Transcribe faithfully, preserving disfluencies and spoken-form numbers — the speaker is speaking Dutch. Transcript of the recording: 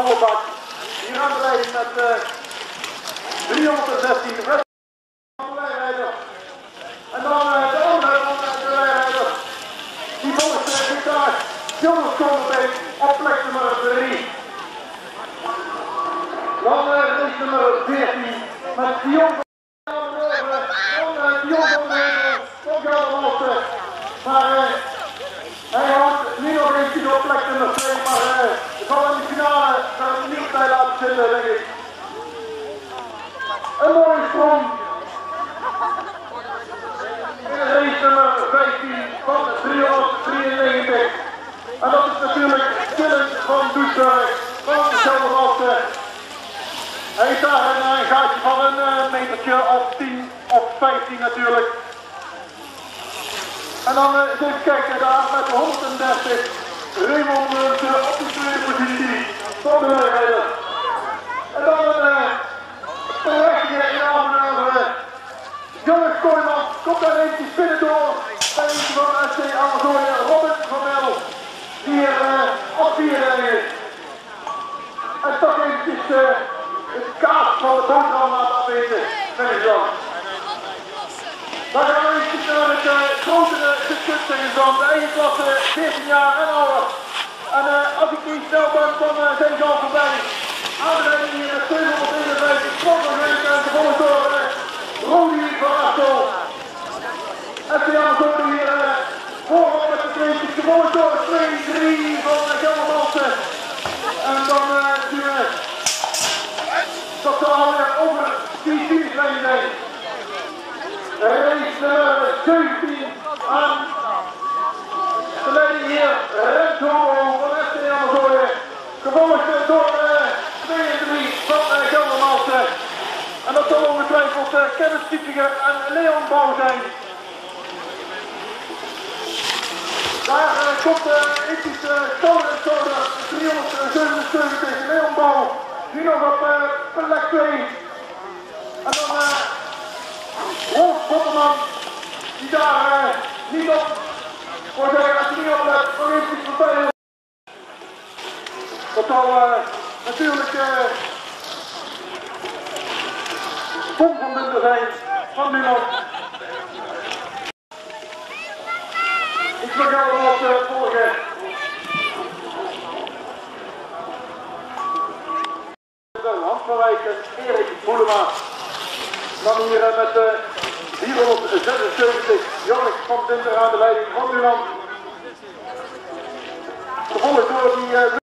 volle bak. Hier aan de leiding met uh, driehonderdzestien de rijder. En dan uh, de andere van uh, de rijder. Die volgt uh, dit daar. Jonas Konderbeek op plek nummer drie. Dan uh, race nummer veertien met Dion van de Dion van de Heuvel. Komt jou de maar uh, hij houdt nu nog eentje op plek nummer twee, maar uh, ik zal in de finale daar niet bij laten zitten, denk ik. Een mooie sprong. In de race nummer vijftien van driehonderddrieënnegentig. En dat is natuurlijk Dylan van Doesburg van dezelfde hoogte. Hij heeft daar een, een gaatje van een uh, metertje of tien of vijftien natuurlijk. En dan uh, eens even kijken daar met de honderddertig. Raymond Munten op de tweede positie van de rijder. En dan een uh, verwachting in Almere. Jonas Kooijman komt daar eventjes binnen door. Bij eentje van S C Amersfoort, Robin van Mel. Die hier uh, op vier is. En toch eventjes uh, het kaas van de boterham laten afweten. Met je dan. Dan gaan we eventjes naar het uh, grotere circuit tegen zand. De eigen klasse veertien jaar en ouder. En uh, als ik niet snel ben, dan uh, zijn ze al voorbij. Aanrijding hier met tweehonderdeenenvijftig. Slottergeest en gevolgd door uh, Rodi van Arto. S C Amersfoort hier uh, vooral met de tweetjes. Gevolgd door twee drie van uh, Geldermalsen. En dan uh, zien we dat ze alweer over die finish zijn. Race nummer zeventien aan de leiding hier, Renthoorn van S C Amersfoort. Gevolgd door uh, twee en drie van uh, Geldermalsen. En dat zal ongetwijfeld uh, Kevin Stiepziger en Leon Bouw zijn. Daar uh, komt uh, iets uh, Soda en Soda, driehonderdzevenenzeventig, Leon Bouw. Nu nog op uh, plek twee. En dan uh, Rolf Botterman, die daar uh, niet op, voor zeggen als je niet op let, nog eventjes voorbij. Dat zal uh, natuurlijk uh, Tom van Munten zijn, van Milan. Ik mag jou wel wat uh, volgen. Hans van Wijk en Erik Boelema. Dan hier uh, met uh, vierhonderdzesenzeventig, Joris van Dinter aan de leiding van Milan. Gevolgd door die uh,